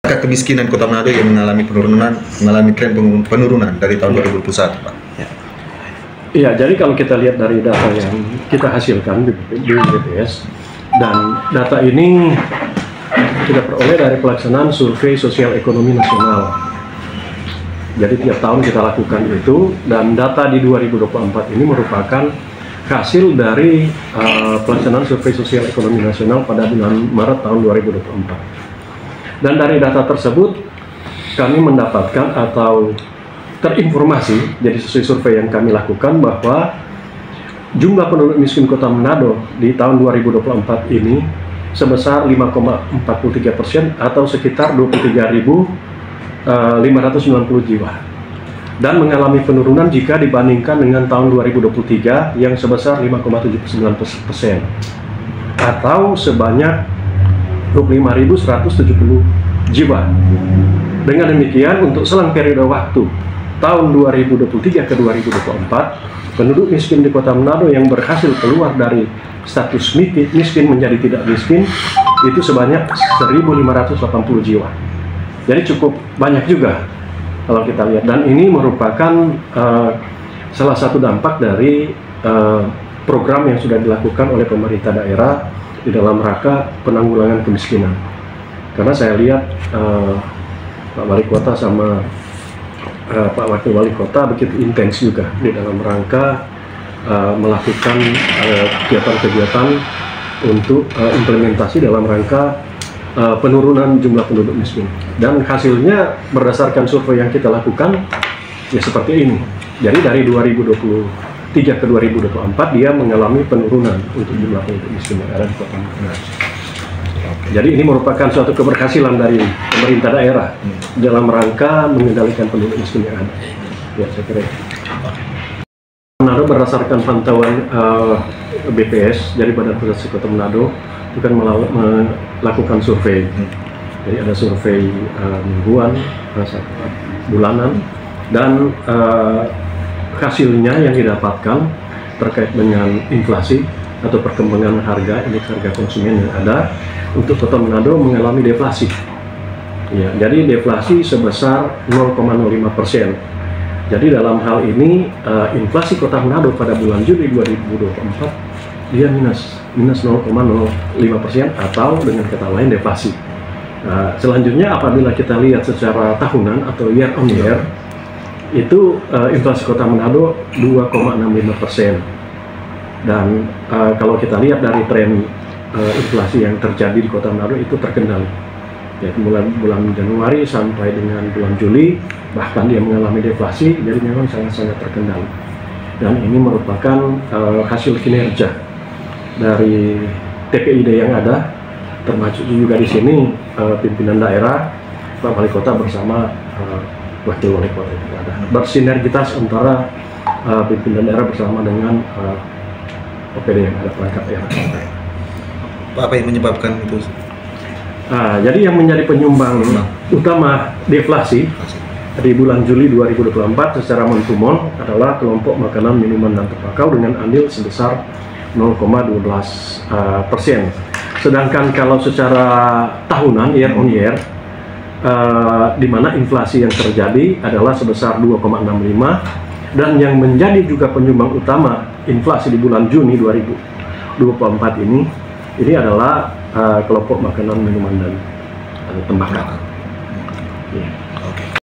Kemiskinan Kota Manado yang mengalami tren penurunan dari tahun 2021, Pak. Iya, jadi kalau kita lihat dari data yang kita hasilkan di BPS, dan data ini kita peroleh dari pelaksanaan survei sosial ekonomi nasional. Jadi tiap tahun kita lakukan itu, dan data di 2024 ini merupakan hasil dari pelaksanaan survei sosial ekonomi nasional pada bulan Maret tahun 2024. Dan dari data tersebut kami mendapatkan atau terinformasi, jadi sesuai survei yang kami lakukan, bahwa jumlah penduduk miskin Kota Manado di tahun 2024 ini sebesar 5,43% atau sekitar 23.590 jiwa, dan mengalami penurunan jika dibandingkan dengan tahun 2023 yang sebesar 5,79% atau sebanyak 25.170 jiwa. Dengan demikian, untuk selang periode waktu tahun 2023 ke 2024, penduduk miskin di Kota Manado yang berhasil keluar dari status miskin menjadi tidak miskin itu sebanyak 1.580 jiwa. Jadi cukup banyak juga kalau kita lihat, dan ini merupakan salah satu dampak dari program yang sudah dilakukan oleh pemerintah daerah di dalam rangka penanggulangan kemiskinan. Karena saya lihat Pak Wali Kota sama Pak Wakil Wali Kota begitu intens juga di dalam rangka melakukan kegiatan-kegiatan untuk implementasi dalam rangka penurunan jumlah penduduk miskin. Dan hasilnya berdasarkan survei yang kita lakukan ya seperti ini. Jadi dari 2023 ke 2024 dia mengalami penurunan untuk jumlah penduduk miskin yang ada di Kota Manado. Jadi ini merupakan suatu keberhasilan dari pemerintah daerah dalam rangka mengendalikan penduduk miskin yang ada. Ya, saya kira. Manado berdasarkan pantauan BPS dari Badan Pusat Kota Manado bukan melakukan survei. Jadi ada survei mingguan, bulanan, dan hasilnya yang didapatkan terkait dengan inflasi atau perkembangan harga, indeks harga konsumen yang ada untuk Kota Manado mengalami deflasi. Ya, jadi deflasi sebesar 0,05%. Jadi dalam hal ini inflasi Kota Manado pada bulan Juli 2024 dia minus 0,05% atau dengan kata lain deflasi. Selanjutnya apabila kita lihat secara tahunan atau year on year, itu inflasi Kota Manado 2,65%, dan kalau kita lihat dari tren inflasi yang terjadi di Kota Manado itu terkendali. Ya, bulan Januari sampai dengan bulan Juli bahkan dia mengalami deflasi, jadi memang sangat-sangat terkendali. Dan ini merupakan hasil kinerja dari TPID yang ada, termasuk juga di sini pimpinan daerah, Pak Wali Kota bersama Wakil Wali Kota itu ada bersinergitas antara pimpinan daerah bersama dengan OPD yang ada perangkat daerah. Pak, apa yang menyebabkan itu? Jadi yang menjadi penyumbang utama deflasi di bulan Juli 2024 secara montumon adalah kelompok makanan, minuman, dan tembakau dengan andil sebesar 0,12%. Sedangkan kalau secara tahunan year on year, di mana inflasi yang terjadi adalah sebesar 2,65, dan yang menjadi juga penyumbang utama inflasi di bulan Juni 2024 ini adalah kelompok makanan, minuman, dan tembakau. Ya.